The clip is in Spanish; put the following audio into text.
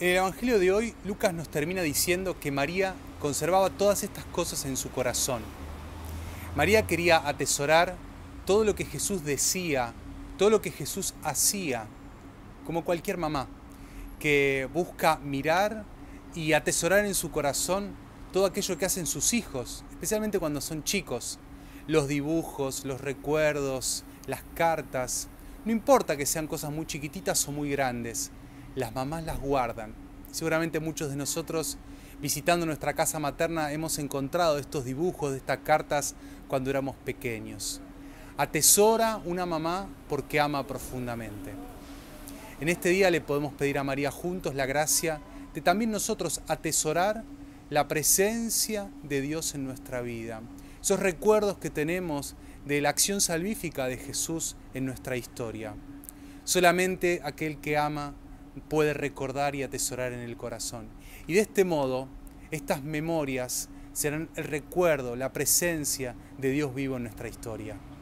En el Evangelio de hoy, Lucas nos termina diciendo que María conservaba todas estas cosas en su corazón. María quería atesorar todo lo que Jesús decía, todo lo que Jesús hacía, como cualquier mamá, que busca mirar y atesorar en su corazón todo aquello que hacen sus hijos, especialmente cuando son chicos. Los dibujos, los recuerdos, las cartas. No importa que sean cosas muy chiquititas o muy grandes, las mamás las guardan. Seguramente muchos de nosotros, visitando nuestra casa materna, hemos encontrado estos dibujos, de estas cartas cuando éramos pequeños. Atesora una mamá porque ama profundamente. En este día le podemos pedir a María juntos la gracia de también nosotros atesorar la presencia de Dios en nuestra vida. Esos recuerdos que tenemos de la acción salvífica de Jesús en nuestra historia. Solamente aquel que ama puede recordar y atesorar en el corazón. Y de este modo, estas memorias serán el recuerdo, la presencia de Dios vivo en nuestra historia.